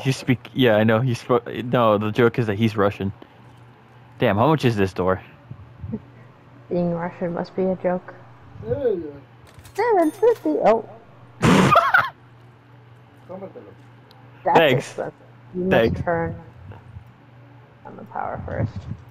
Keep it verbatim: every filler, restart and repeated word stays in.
You speak. Yeah, I know. He spoke. No, the joke is that he's Russian. Damn, how much is this door? Being Russian must be a joke. Yeah. seven fifty. Oh. That's Thanks. expensive. You must Thanks. turn on the power first.